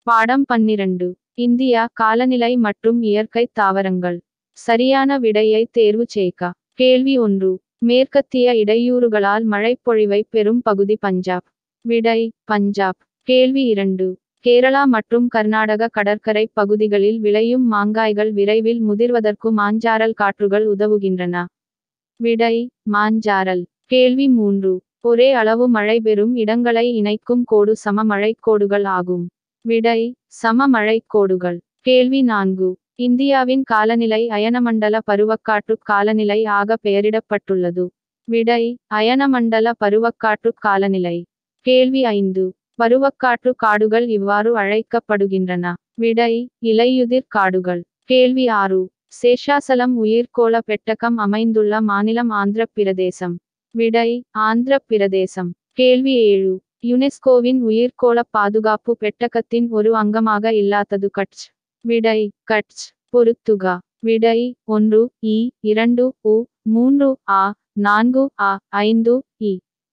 பாடம் 12. இந்தியா காலநிலை மற்றும் இயற்கை தாவரங்கள். சரியான விடையை தேர்வு செய்க. கேள்வி 1. மேற்கத்திய இடையூறுகளால் மழைப்பொழிவை பெறும் பகுதி பஞ்சாப். விடை பஞ்சாப். கேள்வி 2. கேரளா மற்றும் கர்நாடக கடற்கரை பகுதிகளில் விளையும் மாங்காய்கள் விரைவில் முதிர்வதற்கு மாஞ்சாரல் காற்றுகள் உதவுகின்றன. விடை மாஞ்சாரல். கேள்வி 3. ஒரே அளவு மழை பெறும் இடங்களை இணைக்கும் கோடு சம மழைக்கோடுகள் ஆகும். விடை சம மழைக்கோடுகள். கேள்வி 4. இந்தியாவின் காலநிலை அயனமண்டல பருவக்காற்று காலநிலை ஆக பெயரிடப்பட்டுள்ளது. விடை அயனமண்டல பருவக்காற்று காலநிலை. கேள்வி 5. பருவக்காற்று காடுகள் இவ்வாறு அழைக்கப்படுகின்றன. விடை இலையுதிர் காடுகள். கேள்வி 6. சேஷாசலம் உயிர்க்கோள பெட்டகம் அமைந்துள்ள மாநிலம் ஆந்திரப் பிரதேசம். விடை ஆந்திரப் பிரதேசம். கேள்வி 7. யுனெஸ்கோவின் உயிர்க்கோள பாதுகாப்பு பெட்டகத்தின் ஒரு அங்கமாக இல்லாதது கட்ச். விடை கட்ச். பொறுத்துக. விடை 1 இ 2 உ 3 ஆ 4 ஆ 5 இ.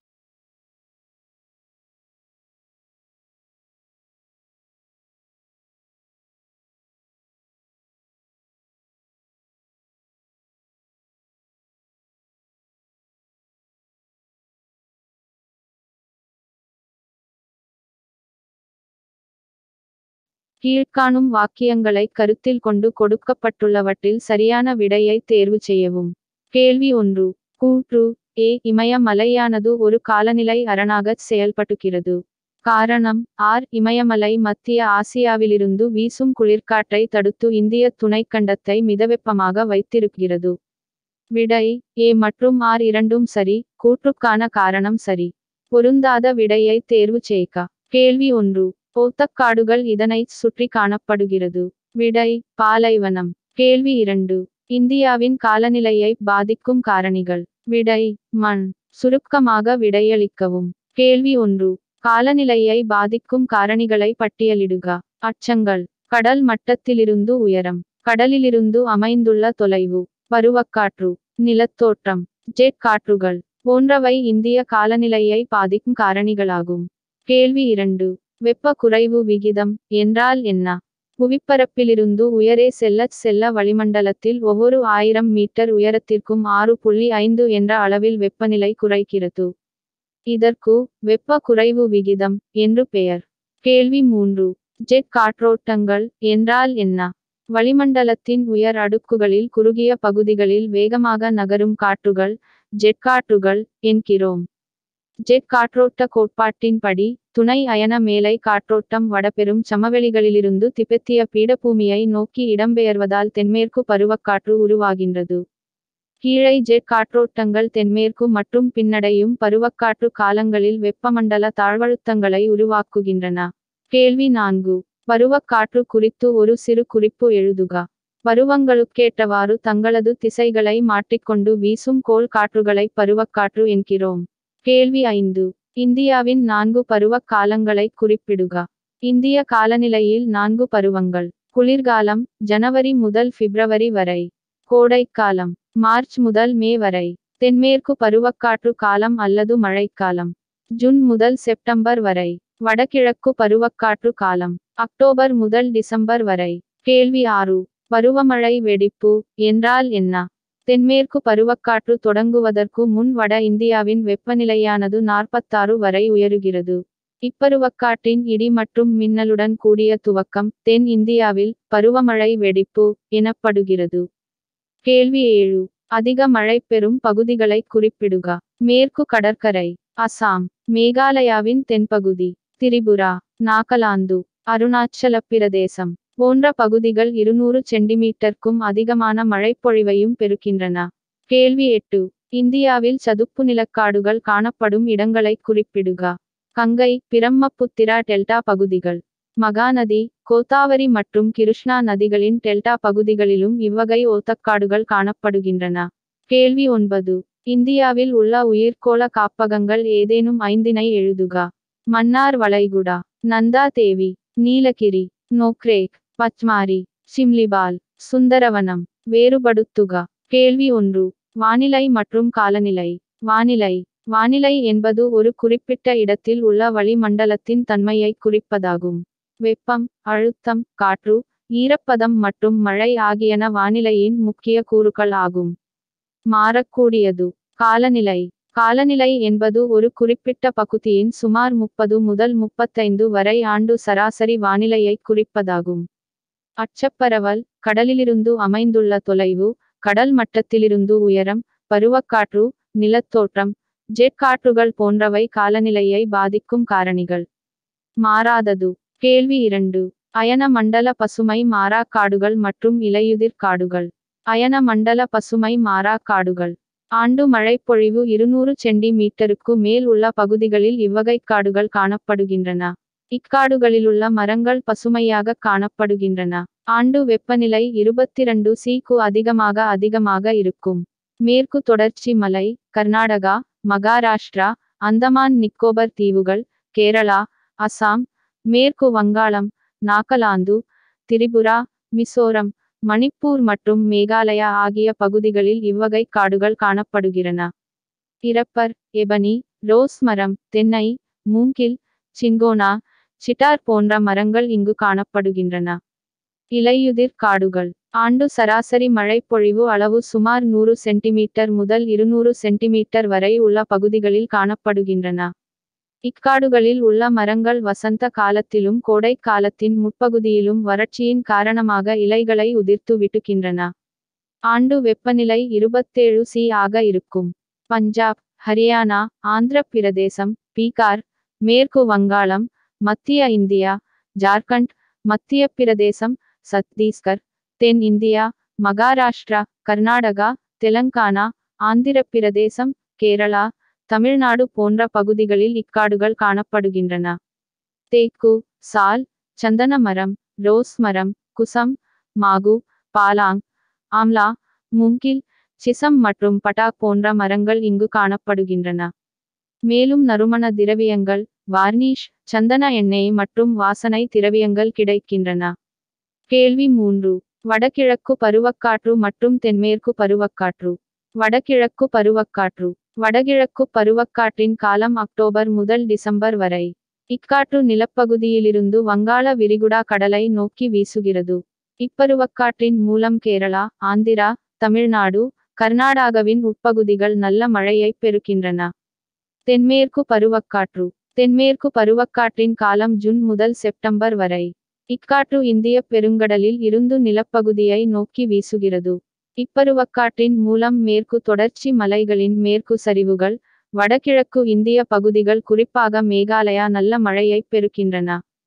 கீழ்காணும் வாக்கியங்களை கருத்தில் கொண்டு கொடுக்கப்பட்டுள்ளவற்றில் சரியான விடையை தேர்வு செய்யவும். கேள்வி 1. கூற்று ஏ இமயமலையானது ஒரு காலநிலை அரணாகச் செயல்படுகிறது. காரணம் இமயமலை மத்திய ஆசியாவிலிருந்து வீசும் குளிர்காற்றை தடுத்து இந்திய துணைக்கண்டத்தை மிதவெப்பமாக வைத்திருக்கிறது. விடை ஏ மற்றும் இரண்டும் சரி. கூற்றுக்கான காரணம் சரி. பொருந்தாத விடையை தேர்வு செய்க. கேள்வி 1. ஓத்தக்காடுகள் இதனைச் சுற்றி காணப்படுகிறது. விடை பாலைவனம். கேள்வி 2. இந்தியாவின் காலநிலையை பாதிக்கும் காரணிகள். விடை மண். சுருக்கமாக விடையளிக்கவும். கேள்வி 1. காலநிலையை பாதிக்கும் காரணிகளை பட்டியலிடுக. அச்சங்கள். கடல் மட்டத்திலிருந்து உயரம். கடலிலிருந்து அமைந்துள்ள தொலைவு. பருவக்காற்று. நிலத்தோற்றம். ஜெட் காற்றுகள் போன்றவை இந்திய காலநிலையை பாதிக்கும் காரணிகளாகும். கேள்வி 2. வெப்ப குறைவு விகிதம் என்றால் என்ன? புவிப்பரப்பிலிருந்து உயரே செல்ல வளிமண்டலத்தில் ஒவ்வொரு 1000 மீட்டர் உயரத்திற்கும் 6.5 என்ற அளவில் வெப்பநிலை குறைகிறது. இதற்கு வெப்ப குறைவு விகிதம் என்று பெயர். கேள்வி 3. ஜெட் காற்றோட்டங்கள் என்றால் என்ன? வளிமண்டலத்தின் உயர் அடுக்குகளில் குறுகிய பகுதிகளில் வேகமாக நகரும் காற்றுகள் ஜெட் காற்றுகள் என்கிறோம். ஜெட் காற்றோட்ட கோட்பாட்டின்படி துணை அயன மேலை காற்றோட்டம் வடபெரும் சமவெளிகளிலிருந்து திபெத்திய பீடபூமியை நோக்கி இடம்பெயர்வதால் தென்மேற்கு பருவக்காற்று உருவாகின்றது. கீழே ஜெட் காற்றோட்டங்கள் தென்மேற்கு மற்றும் பின்னடையும் பருவக்காற்று காலங்களில் வெப்பமண்டல தாழ்வழுத்தங்களை உருவாக்குகின்றன. கேள்வி 4. பருவக்காற்று குறித்து ஒரு சிறு குறிப்பு எழுதுக. பருவங்களுக்கேற்றவாறு தங்களது திசைகளை மாற்றிக்கொண்டு வீசும் கோள் காற்றுகளை பருவக்காற்று என்கிறோம். கேள்வி 5. இந்தியாவின் 4 பருவக் காலங்களை குறிப்பிடுக. இந்திய காலநிலையில் 4 பருவங்கள். குளிர்காலம் ஜனவரி முதல் பிப்ரவரி வரை. கோடைக்காலம் மார்ச் முதல் மே வரை. தென்மேற்கு பருவக்காற்று காலம் அல்லது மழைக்காலம் ஜூன் முதல் செப்டம்பர் வரை. வடகிழக்கு பருவக்காற்று காலம் அக்டோபர் முதல் டிசம்பர் வரை. கேள்வி 6. பருவமழை வெடிப்பு என்றால் என்ன? தென்மேற்கு பருவக்காற்று தொடங்குவதற்கு முன் வட இந்தியாவின் வெப்பநிலையானது 46 வரை உயருகிறது. இப்பருவக்காற்றின் இடி மற்றும் மின்னலுடன் கூடிய துவக்கம் தென் இந்தியாவில் பருவமழை வெடிப்பு எனப்படுகிறது. கேள்வி 7. அதிக மழை பெறும் பகுதிகளை குறிப்பிடுக. மேற்கு கடற்கரை அசாம். மேகாலயாவின் தென்பகுதி. திரிபுரா. நாகாலாந்து. அருணாச்சல பிரதேசம் போன்ற பகுதிகள் 200 சென்டிமீட்டருக்கும் அதிகமான மழைப்பொழிவையும் பெறுகின்றன. கேள்வி 8. இந்தியாவில் சதுப்பு நிலக்காடுகள் காணப்படும் இடங்களை குறிப்பிடுக. கங்கை பிரம்மபுத்திரா டெல்டா பகுதிகள். மகாநதி கோதாவரி மற்றும் கிருஷ்ணா நதிகளின் டெல்டா பகுதிகளிலும் இவ்வகை ஓத்தக்காடுகள் காணப்படுகின்றன. கேள்வி 9. இந்தியாவில் உள்ள உயிர்க்கோள காப்பகங்கள் ஏதேனும் 5 எழுதுக. மன்னார் வளைகுடா. நந்தா தேவி. நீலகிரி. நோக்ரேக். பச்மாரி. சிம்லிபால். சுந்தரவனம். வேறுபடுத்துக. கேள்வி 1. வானிலை மற்றும் காலநிலை. வானிலை. வானிலை என்பது ஒரு குறிப்பிட்ட இடத்தில் உள்ள வளிமண்டலத்தின் தன்மையை குறிப்பதாகும். வெப்பம், அழுத்தம், காற்று, ஈரப்பதம் மற்றும் மழை ஆகியன வானிலையின் முக்கிய கூறுகள் ஆகும். மாறக்கூடியது. காலநிலை. காலநிலை என்பது ஒரு குறிப்பிட்ட பகுதியின் சுமார் 30 முதல் 35 வரை ஆண்டு சராசரி வானிலையை குறிப்பதாகும். அச்சப்பரவல், கடலிலிருந்து அமைந்துள்ள தொலைவு, கடல் மட்டத்திலிருந்து உயரம், பருவக்காற்று, நிலத்தோற்றம், ஜெட் காற்றுகள் போன்றவை காலநிலையை பாதிக்கும் காரணிகள். மாறாதது. கேள்வி 2. அயன மண்டல பசுமை மாறா காடுகள் மற்றும் இலையுதிர் காடுகள். அயன மண்டல பசுமை மாறா காடுகள். ஆண்டு மழைப்பொழிவு 200 சென்டிமீட்டருக்கு மேல் உள்ள பகுதிகளில் இவ்வகை காடுகள் காணப்படுகின்றன. இக்காடுகளிலுள்ள மரங்கள் பசுமையாக காணப்படுகின்றன. ஆண்டு வெப்பநிலை 22°C-க்கு அதிகமாக இருக்கும். மேற்கு தொடர்ச்சி மலை, கர்நாடகா, மகாராஷ்டிரா, அந்தமான் நிக்கோபர் தீவுகள், கேரளா, அசாம், மேற்கு வங்காளம், நாகாலாந்து, திரிபுரா, மிசோரம், மணிப்பூர் மற்றும் மேகாலயா ஆகிய பகுதிகளில் இவ்வகை காடுகள் காணப்படுகின்றன. இரப்பர், எபனி, ரோஸ் மரம், தென்னை, மூங்கில், சிங்கோனா, சிட்டார் போன்ற மரங்கள் இங்கு காணப்படுகின்றன. இலையுதிர் காடுகள். ஆண்டு சராசரி மழைப்பொழிவு அளவு சுமார் 100 சென்டிமீட்டர் முதல் 200 சென்டிமீட்டர் வரை உள்ள பகுதிகளில் காணப்படுகின்றன. இக்காடுகளில் உள்ள மரங்கள் வசந்த காலத்திலும் கோடை காலத்தின் முற்பகுதியிலும் வறட்சியின் காரணமாக இலைகளை உதிர்த்து விட்டுகின்றன. ஆண்டு வெப்பநிலை 27°C ஆக இருக்கும். பஞ்சாப், ஹரியானா, ஆந்திர பிரதேசம், பீகார், மேற்கு வங்காளம், மத்திய இந்தியா, ஜார்க்கண்ட், மத்திய பிரதேசம், சத்தீஸ்கர், தென் இந்தியா, மகாராஷ்டிரா, கர்நாடகா, தெலங்கானா, ஆந்திர பிரதேசம், கேரளா, தமிழ்நாடு போன்ற பகுதிகளில் இக்காடுகள் காணப்படுகின்றன. தேக்கு, சால், சந்தன மரம், ரோஸ் மரம், குசம், மாகு, பாலாங், ஆம்லா, மூங்கில், சிசம் மற்றும் பட்டாக் போன்ற மரங்கள் இங்கு காணப்படுகின்றன. மேலும் நறுமண திரவியங்கள், வார்னிஷ், சந்தன எண்ணெய் மற்றும் வாசனை திரவியங்கள் கிடைக்கின்றன. கேள்வி 3. வடகிழக்கு பருவக்காற்று மற்றும் தென்மேற்கு பருவக்காற்று. வடகிழக்கு பருவக்காற்று. வடகிழக்கு பருவக்காற்றின் காலம் அக்டோபர் முதல் டிசம்பர் வரை. இக்காற்று நிலப்பகுதியிலிருந்து வங்காள விரிகுடா கடலை நோக்கி வீசுகிறது. இப்பருவக்காற்றின் மூலம் கேரளா, ஆந்திரா, தமிழ்நாடு, கர்நாடகாவின் உட்பகுதிகள் நல்ல மழையை பெறுகின்றன. தென்மேற்கு பருவக்காற்று. தென்மேற்கு பருவக்காற்றின் காலம் ஜூன் முதல் செப்டம்பர் வரை. இக்காற்று இந்திய பெருங்கடலில் இருந்து நிலப்பகுதியை நோக்கி வீசுகிறது. இப்பருவக்காற்றின் மூலம் மேற்கு தொடர்ச்சி மலைகளின் மேற்கு சரிவுகள், வடகிழக்கு இந்திய பகுதிகள் குறிப்பாக மேகாலயா நல்ல மழையை பெறுகின்றன.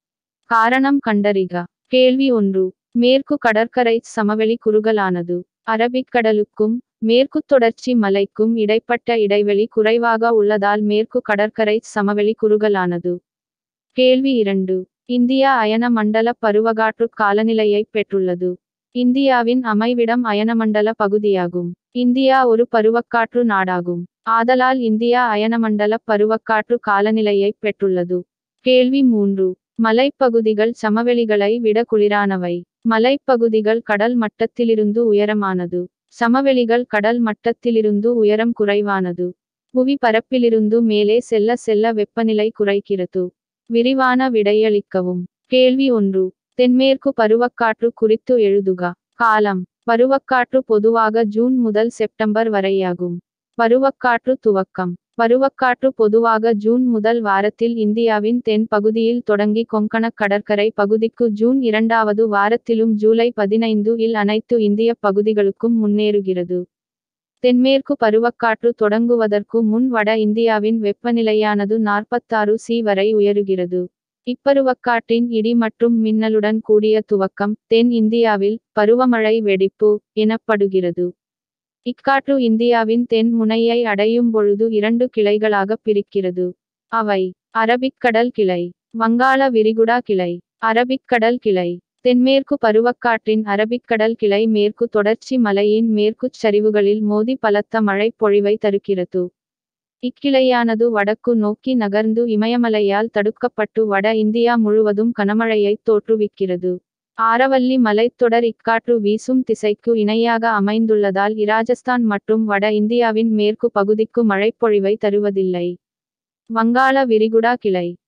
காரணம் கண்டறிக. கேள்வி 1. மேற்கு கடற்கரை சமவெளி குறுகலானது. அரபிக்கடலுக்கும் மேற்கு தொடர்ச்சி மலைக்கும் இடைப்பட்ட இடைவெளி குறைவாக உள்ளதால் மேற்கு கடற்கரை சமவெளி குறுகலானது. கேள்வி 2. இந்தியா அயன மண்டல பருவகாற்று காலநிலையை பெற்றுள்ளது. இந்தியாவின் அமைவிடம் அயனமண்டல பகுதியாகும். இந்தியா ஒரு பருவக்காற்று நாடாகும். ஆதலால் இந்தியா அயனமண்டல பருவக்காற்று காலநிலையை பெற்றுள்ளது. கேள்வி 3. மலைப்பகுதிகள் சமவெளிகளை விட குளிரானவை. மலைப்பகுதிகள் கடல் மட்டத்திலிருந்து உயரமானது. சமவெளிகள் கடல் மட்டத்திலிருந்து உயரம் குறைவானது. புவி பரப்பிலிருந்து மேலே செல்ல செல்ல வெப்பநிலை குறைகிறது. விரிவான விடையளிக்கவும். கேள்வி 1. தென்மேற்கு பருவக்காற்று குறித்து எழுதுக. காலம். பருவக்காற்று பொதுவாக ஜூன் முதல் செப்டம்பர் வரையாகும். பருவக்காற்று துவக்கம். பருவக்காற்று பொதுவாக ஜூன் முதல் வாரத்தில் இந்தியாவின் தென் பகுதியில் தொடங்கி கொங்கணக் கடற்கரை பகுதிக்கு ஜூன் 2வது வாரத்திலும் ஜூலை 15 இல் அனைத்து இந்திய பகுதிகளுக்கும் முன்னேறுகிறது. தென்மேற்கு பருவக்காற்று தொடங்குவதற்கு முன் வட இந்தியாவின் வெப்பநிலையானது 46°C வரை உயருகிறது. இப்பருவக்காற்றின் இடி மற்றும் மின்னலுடன் கூடிய துவக்கம் தென் இந்தியாவில் பருவமழை வெடிப்பு எனப்படுகிறது. இக்காற்று இந்தியாவின் தென் முனையை அடையும் பொழுது 2 கிளைகளாக பிரிக்கிறது. அவை அரபிக்கடல் கிளை, வங்காள விரிகுடா கிளை. அரபிக்கடல் கிளை. தென்மேற்கு பருவக்காற்றின் அரபிக்கடல் கிளை மேற்கு தொடர்ச்சி மலையின் மேற்குச் சரிவுகளில் மோதி பலத்த மழை பொழிவை தருகிறது. இக்கிளையானது வடக்கு நோக்கி நகர்ந்து இமயமலையால் தடுக்கப்பட்டு வட இந்தியா முழுவதும் கனமழையை தோற்றுவிக்கிறது. ஆரவல்லி மலைத்தொடர் இக்காற்று வீசும் திசைக்கு இணையாக அமைந்துள்ளதால் இராஜஸ்தான் மற்றும் வட இந்தியாவின் மேற்கு பகுதிக்கு மழைப்பொழிவை தருவதில்லை. வங்காள விரிகுடா கிளை.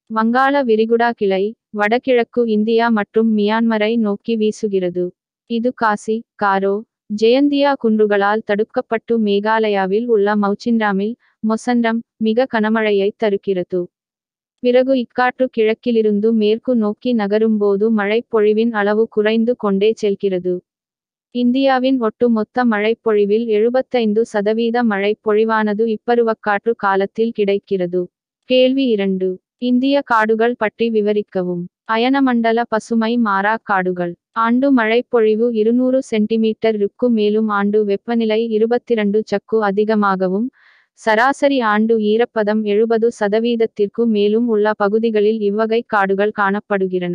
வங்காள விரிகுடா கிளை வடகிழக்கு இந்தியா மற்றும் மியான்மரை நோக்கி வீசுகிறது. இது காசி, காரோ, ஜெயந்தியா குன்றுகளால் தடுக்கப்பட்டு மேகாலயாவில் உள்ள மௌச்சின்ராமில், மொசன்ரம், மிக கனமழையை தருகிறது. பிறகு இக்காற்று கிழக்கிலிருந்து மேற்கு நோக்கி நகரும்போது மழைப்பொழிவின் அளவு குறைந்து கொண்டே செல்கிறது. இந்தியாவின் ஒட்டுமொத்த மழைப்பொழிவில் 75% மழைப்பொழிவானது இப்பருவக்காற்று காலத்தில் கிடைக்கிறது. கேள்வி 2. இந்திய காடுகள் பற்றி விவரிக்கவும். அயனமண்டல பசுமை மாறா காடுகள். ஆண்டு மழைப்பொழிவு 200 சென்டிமீட்டருக்கு மேலும் ஆண்டு வெப்பநிலை 22 அதிகமாகவும், சராசரி ஆண்டு ஈரப்பதம் 70% மேலும் உள்ள பகுதிகளில் இவ்வகை காடுகள் காணப்படுகிறன.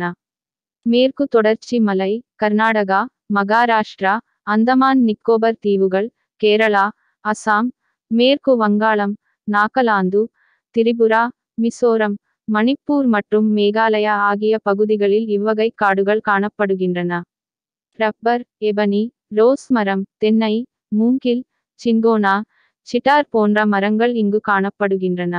மேற்கு தொடர்ச்சி மலை, கர்நாடகா, மகாராஷ்டிரா, அந்தமான் நிக்கோபர் தீவுகள், கேரளா, அசாம், மேற்கு வங்காளம், நாகாலாந்து, திரிபுரா, மிசோரம், மணிப்பூர் மற்றும் மேகாலயா ஆகிய பகுதிகளில் இவ்வகை காடுகள் காணப்படுகின்றன. ரப்பர், எபனி, ரோஸ் மரம், தென்னை, மூங்கில், சின்கோனா, சிட்டார் போன்ற மரங்கள் இங்கு காணப்படுகின்றன.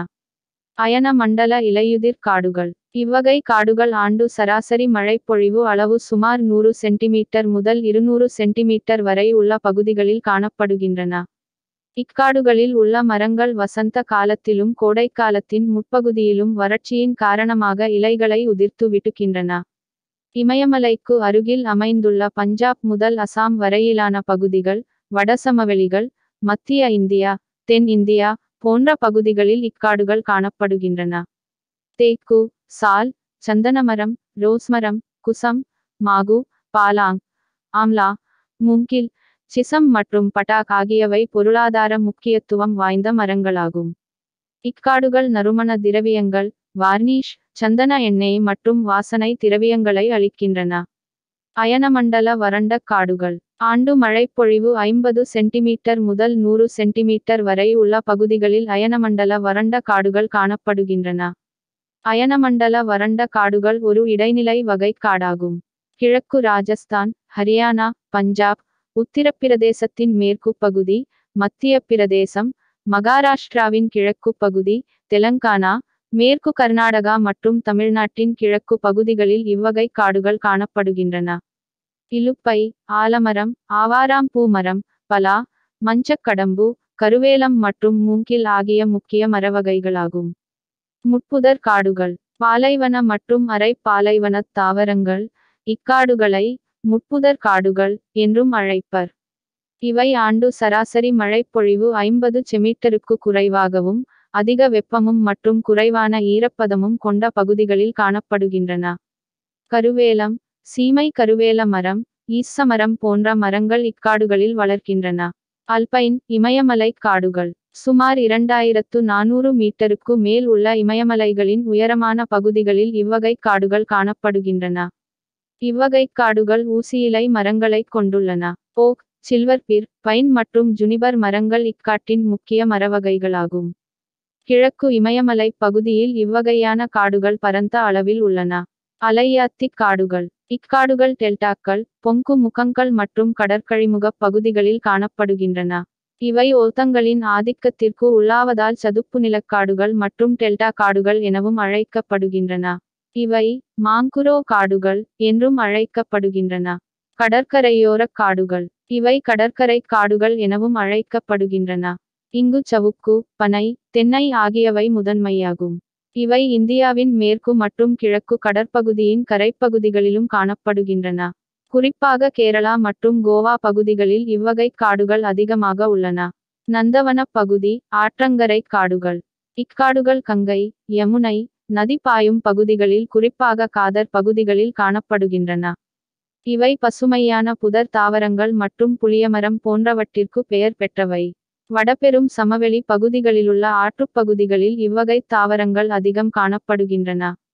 அயன மண்டல இலையுதிர் காடுகள். இவ்வகை காடுகள் ஆண்டு சராசரி மழைப்பொழிவு அளவு சுமார் 100 சென்டிமீட்டர் முதல் 200 சென்டிமீட்டர் வரை உள்ள பகுதிகளில் காணப்படுகின்றன. இக்காடுகளில் உள்ள மரங்கள் வசந்த காலத்திலும் கோடைக்காலத்தின் முற்பகுதியிலும் வறட்சியின் காரணமாக இலைகளை உதிர்த்து விடுகின்றன. இமயமலைக்கு அருகில் அமைந்துள்ள பஞ்சாப் முதல் அசாம் வரையிலான பகுதிகள், வடசமவெளிகள், மத்திய இந்தியா, தென் இந்தியா போன்ற பகுதிகளில் இக்காடுகள் காணப்படுகின்றன. தேக்கு, சால், சந்தனமரம், ரோஸ்மரம், குசம், மாகு, பாலாங், ஆம்லா, மூங்கில், சிசம் மற்றும் பட்டாக் ஆகியவை பொருளாதார முக்கியத்துவம் வாய்ந்த மரங்களாகும். இக்காடுகள் நறுமண திரவியங்கள், வார்னிஷ், சந்தன எண்ணெய் மற்றும் வாசனை திரவியங்களை அளிக்கின்றன. அயனமண்டல வறண்ட காடுகள். ஆண்டு மழைப்பொழிவு 50 சென்டிமீட்டர் முதல் 100 சென்டிமீட்டர் வரை உள்ள பகுதிகளில் அயனமண்டல வறண்ட காடுகள் காணப்படுகின்றன. அயனமண்டல வறண்ட காடுகள் ஒரு இடைநிலை வகை காடாகும். கிழக்கு ராஜஸ்தான், ஹரியானா, பஞ்சாப், உத்திரப்பிரதேசத்தின் மேற்கு பகுதி, மத்திய பிரதேசம், மகாராஷ்டிராவின் கிழக்கு பகுதி, தெலங்கானா, மேற்கு கர்நாடகா மற்றும் தமிழ்நாட்டின் கிழக்கு பகுதிகளில் இவ்வகை காடுகள் காணப்படுகின்றன. இலுப்பை, ஆலமரம், ஆவாராம்பூ மரம், பலா, மஞ்சக்கடம்பு, கருவேலம் மற்றும் மூங்கில் ஆகிய முக்கிய மரவகைகளாகும். முட்புதர் காடுகள். பாலைவன மற்றும் அரை பாலைவன தாவரங்கள். இக்காடுகளை முட்புதர் காடுகள் என்றும் அழைப்பர். இவை ஆண்டு சராசரி மழைப்பொழிவு 50 செமீட்டருக்கு குறைவாகவும், அதிக வெப்பமும் மற்றும் குறைவான ஈரப்பதமும் கொண்ட பகுதிகளில் காணப்படுகின்றன. கருவேலம், சீமை கருவேல மரம், ஈச்சமரம் போன்ற மரங்கள் இக்காடுகளில் வளர்க்கின்றன. அல்பைன், இமயமலை காடுகள். சுமார் 2400 மீட்டருக்கு மேல் உள்ள இமயமலைகளின் உயரமான பகுதிகளில் இவ்வகை காடுகள் காணப்படுகின்றன. இவ்வகை காடுகள் ஊசியிலை மரங்களைக் கொண்டுள்ளன. ஓக், சில்வர்பிர், பைன் மற்றும் ஜுனிபர் மரங்கள் இக்காட்டின் முக்கிய மரவகைகளாகும். கிழக்கு இமயமலை பகுதியில் இவ்வகையான காடுகள் பரந்த அளவில் உள்ளன. அலையாத்தி காடுகள். இக்காடுகள் டெல்டாக்கள், பொங்கு முகங்கள் மற்றும் கடற்கழிமுகப் பகுதிகளில் காணப்படுகின்றன. இவை ஓத்தங்களின் ஆதிக்கத்திற்கு உள்ளாவதால் சதுப்பு நிலக்காடுகள் மற்றும் டெல்டா காடுகள் எனவும் அழைக்கப்படுகின்றன. இவை மாங்குரோ காடுகள் என்றும் அழைக்கப்படுகின்றன. கடற்கரையோரக் காடுகள். இவை கடற்கரை காடுகள் எனவும் அழைக்கப்படுகின்றன. இங்கு சவுக்கு, பனை, தென்னை ஆகியவை முதன்மையாகும். இவை இந்தியாவின் மேற்கு மற்றும் கிழக்கு கடற்பகுதியின் கரைப்பகுதிகளிலும் காணப்படுகின்றன. குறிப்பாக கேரளா மற்றும் கோவா பகுதிகளில் இவ்வகை காடுகள் அதிகமாக உள்ளன. நந்தவனப் பகுதி, ஆற்றங்கரை காடுகள். இக்காடுகள் கங்கை, யமுனை, நதி பாயும் பகுதிகளில் குறிப்பாக காதர் பகுதிகளில் காணப்படுகின்றன. இவை பசுமையான புதர் தாவரங்கள் மற்றும் புளியமரம் போன்றவற்றிற்கு பெயர் பெற்றவை. வடபெரும் சமவெளி பகுதிகளிலுள்ள ஆற்றுப்பகுதிகளில் இவ்வகை தாவரங்கள் அதிகம் காணப்படுகின்றன.